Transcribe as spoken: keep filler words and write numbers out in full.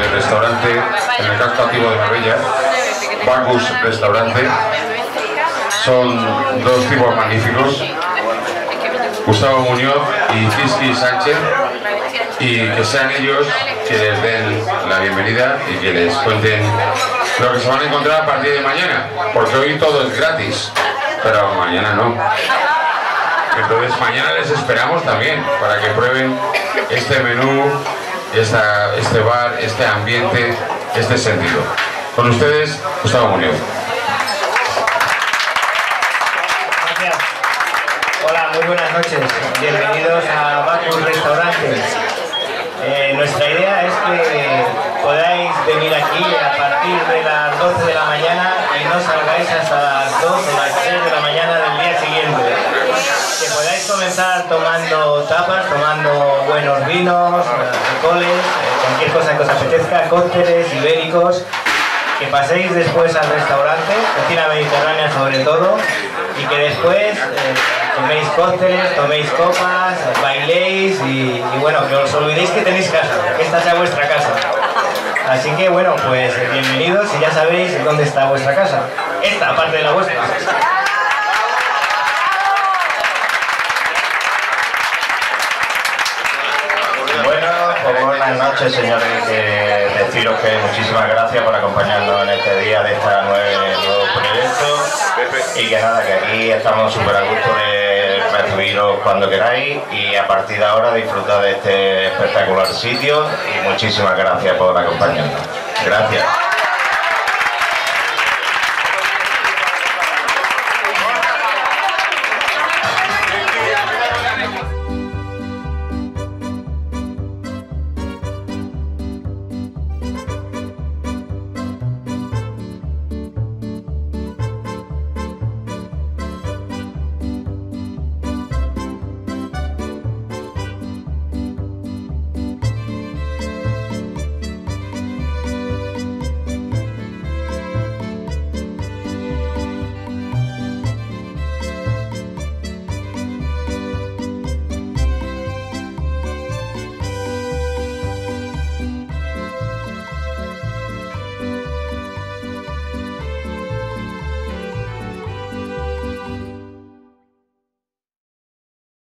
restaurante en el casco antiguo de Marbella, Bacus Restaurante. Son dos tipos magníficos, Gustavo Muñoz y Fiski Sánchez, y que sean ellos que les den la bienvenida y que les cuenten lo que se van a encontrar a partir de mañana, porque hoy todo es gratis, pero mañana no. Entonces mañana les esperamos también para que prueben este menú, esta, este bar, este ambiente, este sentido. Con ustedes, Gustavo Muñoz. Gracias. Hola, muy buenas noches. Bienvenidos a Bacus Restaurante. Eh, nuestra idea es que podáis venir aquí a partir de las doce de la mañana y no salgáis hasta las dos o las tres de la mañana del día siguiente. Que podáis comenzar tomando tapas, tomando buenos vinos, alcoholes, eh, cualquier cosa que os apetezca, cócteles ibéricos. Que paséis después al restaurante, cocina mediterránea sobre todo, y que después eh, toméis cócteles, toméis copas, bailéis y, y bueno, que os olvidéis que tenéis casa, que esta sea vuestra casa. Así que bueno, pues bienvenidos y ya sabéis dónde está vuestra casa. Esta, aparte de la vuestra. Buenas noches, señores, que deciros que muchísimas gracias por acompañarnos en este día de este nuevo proyecto y que nada, que aquí estamos súper a gusto de recibiros cuando queráis y a partir de ahora disfrutar de este espectacular sitio y muchísimas gracias por acompañarnos. Gracias.